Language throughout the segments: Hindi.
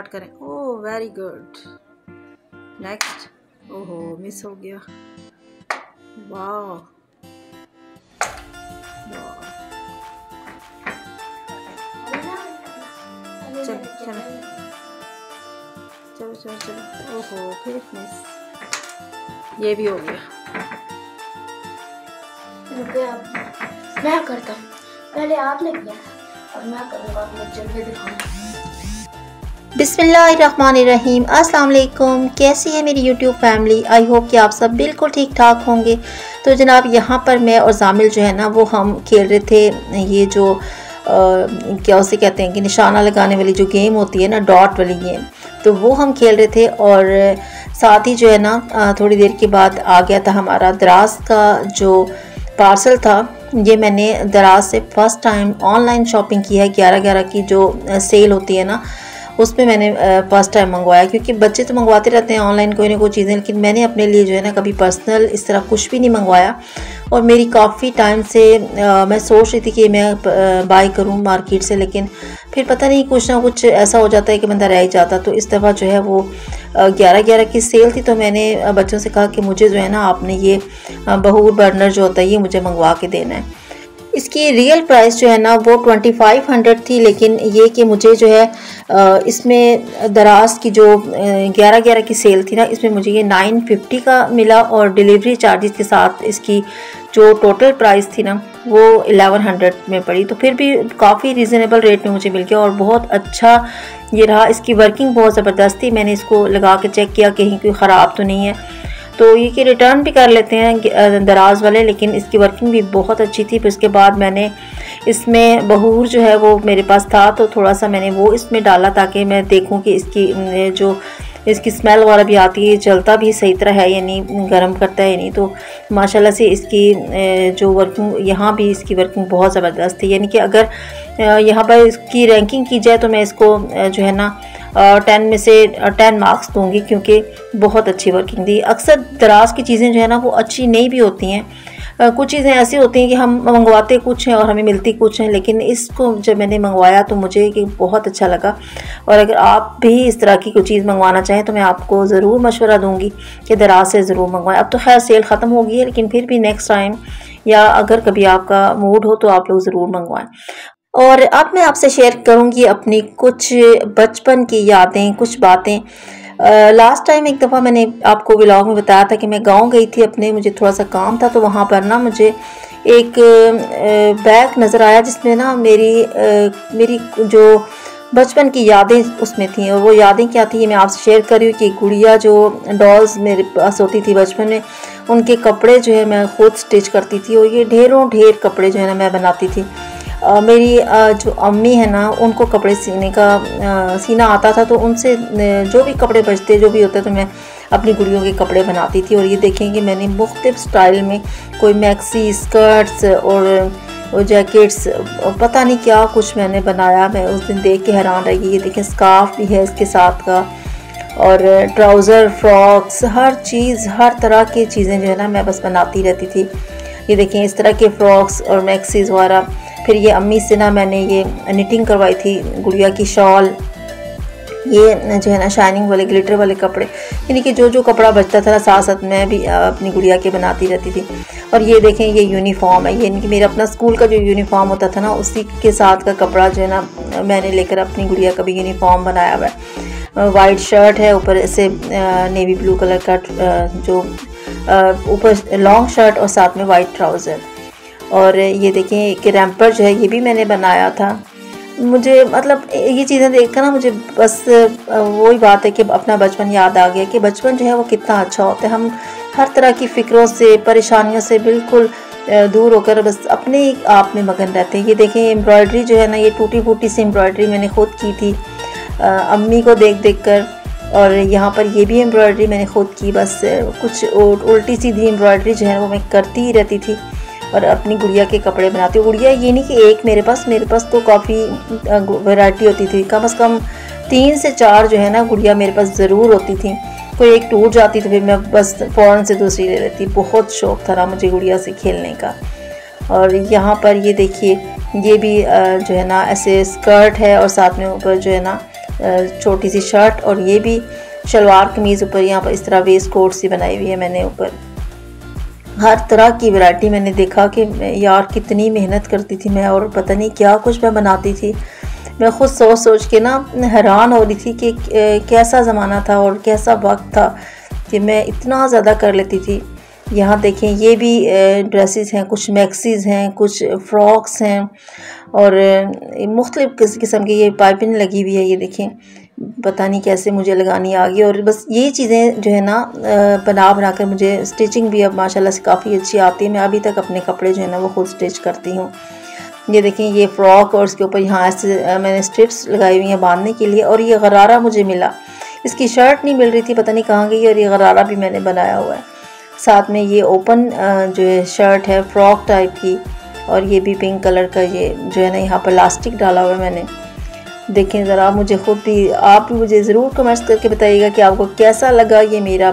स्टार्ट करें। Oh very good. नेक्स्ट। ओहो मिस हो गया। वाह चलो चलो चलो चलो चलो। ओहो फिर मिस। ये भी हो गया। मैं करता हूँ, पहले आपने किया और मैं करूँगा, अपने जलवे दिखाऊंगा। बिस्मिल्लाहिर्रहमानिर्रहीम। अस्सलाम वालेकुम। कैसी है मेरी यूट्यूब फैमिली? आई होप कि आप सब बिल्कुल ठीक ठाक होंगे। तो जनाब यहाँ पर मैं और जामिल जो है ना वो हम खेल रहे थे ये जो क्या उसे कहते हैं कि निशाना लगाने वाली जो गेम होती है ना, डॉट वाली गेम, तो वो हम खेल रहे थे। और साथ ही जो है ना थोड़ी देर के बाद आ गया था हमारा दराज का जो पार्सल था। ये मैंने दराज से फ़र्स्ट टाइम ऑनलाइन शॉपिंग की है। 11/11 की जो सेल होती है ना उसमें मैंने फ़र्स्ट टाइम मंगवाया, क्योंकि बच्चे तो मंगवाते रहते हैं ऑनलाइन कोई ना कोई चीज़ें, लेकिन मैंने अपने लिए जो है ना कभी पर्सनल इस तरह कुछ भी नहीं मंगवाया। और मेरी काफ़ी टाइम से मैं सोच रही थी कि मैं बाय करूं मार्केट से, लेकिन फिर पता नहीं कुछ ना कुछ ऐसा हो जाता है कि बंदा रह ही जाता। तो इस दफ़ा जो है वो 11/11 की सेल थी, तो मैंने बच्चों से कहा कि मुझे जो है ना आपने ये बहूर बर्नर जो होता है ये मुझे मंगवा के देना है। इसकी रियल प्राइस जो है ना वो 2500 थी, लेकिन ये कि मुझे जो है इसमें दराज की जो 11/11 की सेल थी ना इसमें मुझे ये 950 का मिला, और डिलीवरी चार्जेस के साथ इसकी जो टोटल प्राइस थी ना वो 1100 में पड़ी। तो फिर भी काफ़ी रीज़नेबल रेट में मुझे मिल गया और बहुत अच्छा ये रहा। इसकी वर्किंग बहुत ज़बरदस्त थी। मैंने इसको लगा के चेक किया कहीं कोई ख़राब तो नहीं है, तो ये कि रिटर्न भी कर लेते हैं दराज वाले, लेकिन इसकी वर्किंग भी बहुत अच्छी थी। फिर उसके बाद मैंने इसमें बहूर जो है वो मेरे पास था, तो थोड़ा सा मैंने वो इसमें डाला ताकि मैं देखूं कि इसकी जो इसकी स्मेल वगैरह भी आती है, जलता भी सही तरह है या नहीं, गर्म करता है या नहीं। तो माशाल्लाह से इसकी जो वर्किंग यहाँ भी इसकी वर्किंग बहुत ज़बरदस्त थी। यानी कि अगर यहाँ पर इसकी रैंकिंग की जाए तो मैं इसको जो है ना 10 में से 10 मार्क्स दूंगी, क्योंकि बहुत अच्छी वर्किंग थी। अक्सर दराज की चीज़ें जो है ना वो अच्छी नहीं भी होती हैं। कुछ चीज़ें ऐसी होती हैं कि हम मंगवाते कुछ हैं और हमें मिलती कुछ हैं, लेकिन इसको जब मैंने मंगवाया तो मुझे कि बहुत अच्छा लगा। और अगर आप भी इस तरह की कोई चीज़ मंगवाना चाहें तो मैं आपको ज़रूर मशवरा दूंगी कि दराज से ज़रूर मंगवाएं। अब तो खैर सेल ख़त्म हो गई है, लेकिन फिर भी नेक्स्ट टाइम या अगर कभी आपका मूड हो तो आप लोग ज़रूर मंगवाएं। और अब मैं आपसे शेयर करूंगी अपनी कुछ बचपन की यादें, कुछ बातें। लास्ट टाइम एक दफ़ा मैंने आपको व्लॉग में बताया था कि मैं गांव गई थी अपने, मुझे थोड़ा सा काम था, तो वहाँ पर ना मुझे एक बैग नज़र आया जिसमें ना मेरी जो बचपन की यादें उसमें थी। और वो यादें क्या थी ये मैं आपसे शेयर कर रही हूँ कि गुड़िया जो डॉल्स मेरे पास होती थी बचपन में, उनके कपड़े जो है मैं खुद स्टिच करती थी, और ये ढेर कपड़े जो है ना मैं बनाती थी। मेरी जो अम्मी है ना उनको कपड़े सीना आता था, तो उनसे जो भी कपड़े बचते जो भी होते तो मैं अपनी गुड़ियों के कपड़े बनाती थी। और ये देखेंगे मैंने मुख्तलिफ स्टाइल में कोई मैक्सी स्कर्ट्स और जैकेट्स और पता नहीं क्या कुछ मैंने बनाया। मैं उस दिन देख के हैरान रह गई। ये देखें स्कार्फ भी है इसके साथ का, और ट्राउज़र, फ्रॉक्स, हर चीज़, हर तरह की चीज़ें जो है ना मैं बस बनाती रहती थी। ये देखें इस तरह के फ्रॉक्स और मैक्सीज वगैरह। फिर ये अम्मी से ना मैंने ये निटिंग करवाई थी गुड़िया की शॉल, ये जो है ना शाइनिंग वाले ग्लिटर वाले कपड़े, यानी कि जो कपड़ा बचता था साथ साथ मैं भी अपनी गुड़िया के बनाती रहती थी। और ये देखें ये यूनिफॉर्म है, यानी कि मेरा अपना स्कूल का जो यूनिफॉर्म होता था ना उसी के साथ का कपड़ा जो है ना मैंने लेकर अपनी गुड़िया का भी यूनिफॉर्म बनाया हुआ है। वाइट शर्ट है, ऊपर ऐसे नेवी ब्लू कलर का जो ऊपर लॉन्ग शर्ट और साथ में वाइट ट्राउज़र। और ये देखें एक रैम्पर जो है ये भी मैंने बनाया था। मुझे मतलब ये चीज़ें देखकर ना मुझे बस वही बात है कि अपना बचपन याद आ गया कि बचपन जो है वो कितना अच्छा होता है। हम हर तरह की फ़िक्रों से, परेशानियों से बिल्कुल दूर होकर बस अपने आप में मगन रहते हैं। ये देखें एम्ब्रॉयडरी जो है ना ये टूटी फूटी सी एम्ब्रॉयडरी मैंने खुद की थी अम्मी को देख कर। और यहाँ पर ये भी एम्ब्रॉयडरी मैंने खुद की, बस कुछ उल्टी सीधी एम्ब्रॉयडरी जो है वो मैं करती ही रहती थी और अपनी गुड़िया के कपड़े बनाती हूँ। गुड़िया ये नहीं कि एक मेरे पास तो काफ़ी वैरायटी होती थी, कम से कम 3 से 4 जो है ना गुड़िया मेरे पास ज़रूर होती थी। कोई एक टूट जाती तो फिर मैं बस फ़ौरन से दूसरी ले लेती। बहुत शौक़ था मुझे गुड़िया से खेलने का। और यहाँ पर ये देखिए ये भी जो है ना ऐसे स्कर्ट है और साथ में ऊपर जो है ना छोटी सी शर्ट और ये भी शलवार कमीज़, ऊपर यहाँ पर इस तरह वेस्ट कोट सी बनाई हुई है मैंने ऊपर। हर तरह की वैरायटी मैंने देखा कि यार कितनी मेहनत करती थी मैं, और पता नहीं क्या कुछ मैं बनाती थी। मैं ख़ुद सोच सोच के ना हैरान हो रही थी कि कैसा ज़माना था और कैसा वक्त था कि मैं इतना ज़्यादा कर लेती थी। यहाँ देखें, ये भी ड्रेसेस हैं, कुछ मैक्सीज़ हैं, कुछ फ़्रॉक्स हैं और मुख्तलिफ़ किस्म की ये पाइपिंग लगी हुई है। ये देखें, पता नहीं कैसे मुझे लगानी आ गई। और बस ये चीज़ें जो है ना बना कर मुझे स्टिचिंग भी अब माशाल्लाह से काफ़ी अच्छी आती है। मैं अभी तक अपने कपड़े जो है ना वो खुद स्टिच करती हूँ। ये देखें, ये फ़्रॉक और इसके ऊपर यहाँ ऐसे मैंने स्ट्रिप्स लगाई हुई हैं बांधने के लिए। और ये गरारा मुझे मिला, इसकी शर्ट नहीं मिल रही थी, पता नहीं कहाँ गई, और ये गरारा भी मैंने बनाया हुआ है। साथ में ये ओपन जो है शर्ट है फ्रॉक टाइप की, और ये भी पिंक कलर का, ये जो है ना यहाँ पर इलास्टिक डाला हुआ है मैंने। देखें ज़रा, मुझे खुद भी, आप भी मुझे ज़रूर कमेंट्स करके बताइएगा कि आपको कैसा लगा ये मेरा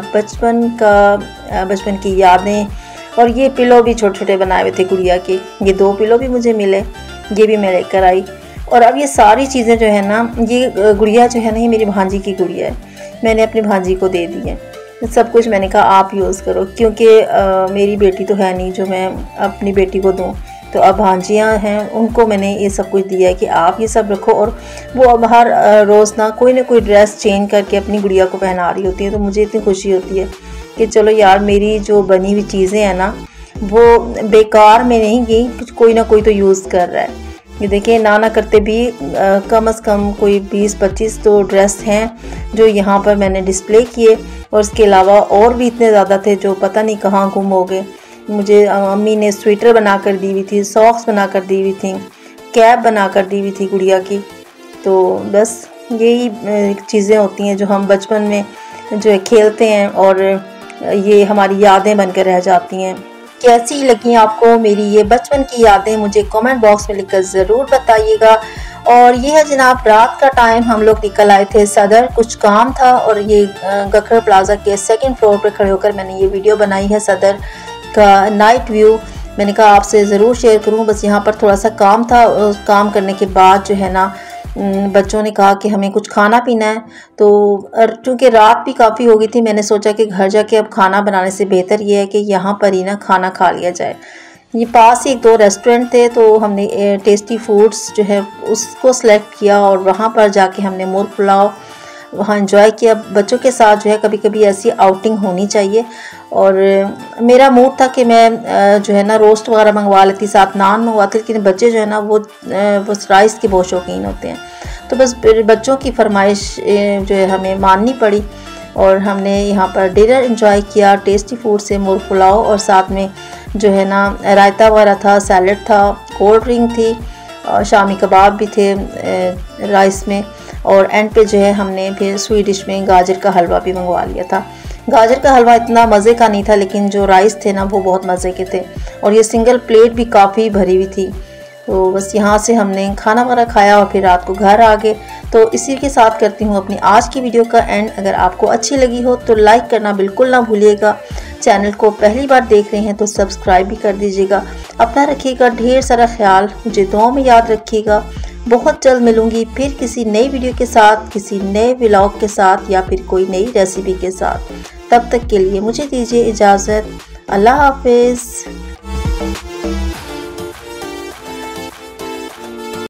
बचपन की यादें। और ये पिलो भी छोटे छोटे बनाए हुए थे गुड़िया के, ये 2 पिलो भी मुझे मिले, ये भी मैं लेकर आई। और अब ये सारी चीज़ें जो है ना, ये गुड़िया जो है ना, ये मेरी भांजी की गुड़िया है, मैंने अपनी भांजी को दे दी है। सब कुछ मैंने कहा आप यूज़ करो, क्योंकि मेरी बेटी तो है नहीं जो मैं अपनी बेटी को दूँ। तो अब भांजियाँ हैं, उनको मैंने ये सब कुछ दिया है कि आप ये सब रखो। और वो अब हर रोज़ ना कोई ड्रेस चेंज करके अपनी गुड़िया को पहना रही होती है। तो मुझे इतनी खुशी होती है कि चलो यार, मेरी जो बनी हुई चीज़ें हैं ना वो बेकार में नहीं गई, कोई ना कोई तो यूज़ कर रहा है। ये देखिए, ना करते भी कम से कम कोई 20-25 तो ड्रेस हैं जो यहाँ पर मैंने डिस्प्ले किए। और इसके अलावा और भी इतने ज़्यादा थे जो पता नहीं कहाँ गुम हो गए। मुझे अम्मी ने स्वेटर बना कर दी हुई थी, सॉक्स बना कर दी हुई थी, कैप बना कर दी हुई थी गुड़िया की। तो बस यही चीज़ें होती हैं जो हम बचपन में जो है खेलते हैं और ये हमारी यादें बनकर रह जाती हैं। कैसी लगी आपको मेरी ये बचपन की यादें, मुझे कमेंट बॉक्स में लिखकर ज़रूर बताइएगा। और ये है जनाब, रात का टाइम हम लोग निकल आए थे सदर, कुछ काम था। और ये गखर प्लाजा के 2nd फ्लोर पर खड़े होकर मैंने ये वीडियो बनाई है सदर का नाइट व्यू। मैंने कहा आपसे ज़रूर शेयर करूं। बस यहाँ पर थोड़ा सा काम था, उस काम करने के बाद जो है ना बच्चों ने कहा कि हमें कुछ खाना पीना है। तो चूँकि रात भी काफ़ी हो गई थी, मैंने सोचा कि घर जाके अब खाना बनाने से बेहतर ये है कि यहाँ पर ही ना खाना खा लिया जाए। ये पास ही 1-2 रेस्टोरेंट थे, तो हमने टेस्टी फूड्स जो है उसको सेलेक्ट किया और वहाँ पर जाके हमने मुर्ग पुलाव वहाँ एंजॉय किया। बच्चों के साथ जो है कभी कभी ऐसी आउटिंग होनी चाहिए। और मेरा मूड था कि मैं जो है ना रोस्ट वगैरह मंगवा लेती, साथ नान मंगवाती, लेकिन बच्चे जो है ना वो राइस के बहुत शौकीन होते हैं। तो बस बच्चों की फरमाइश जो है हमें माननी पड़ी और हमने यहाँ पर डिनर एंजॉय किया टेस्टी फूड से, मुर्ग पुलाव और साथ में जो है ना रायता वगैरह था, सैलड था, कोल्ड ड्रिंक थी, शामी कबाब भी थे राइस में। और एंड पे जो है हमने फिर स्वीट डिश में गाजर का हलवा भी मंगवा लिया था। गाजर का हलवा इतना मज़े का नहीं था, लेकिन जो राइस थे ना वो बहुत मज़े के थे और ये सिंगल प्लेट भी काफ़ी भरी हुई थी। तो बस यहाँ से हमने खाना वगैरह खाया और फिर रात को घर आ गए। तो इसी के साथ करती हूँ अपनी आज की वीडियो का एंड। अगर आपको अच्छी लगी हो तो लाइक करना बिल्कुल ना भूलिएगा। चैनल को पहली बार देख रहे हैं तो सब्सक्राइब भी कर दीजिएगा। अपना रखिएगा ढेर सारा ख्याल, मुझे दुआ में याद रखिएगा। बहुत जल्द मिलूंगी फिर किसी नई वीडियो के साथ, किसी नए व्लॉग के साथ या फिर कोई नई रेसिपी के साथ। तब तक के लिए मुझे दीजिए इजाज़त। अल्लाह हाफिज़।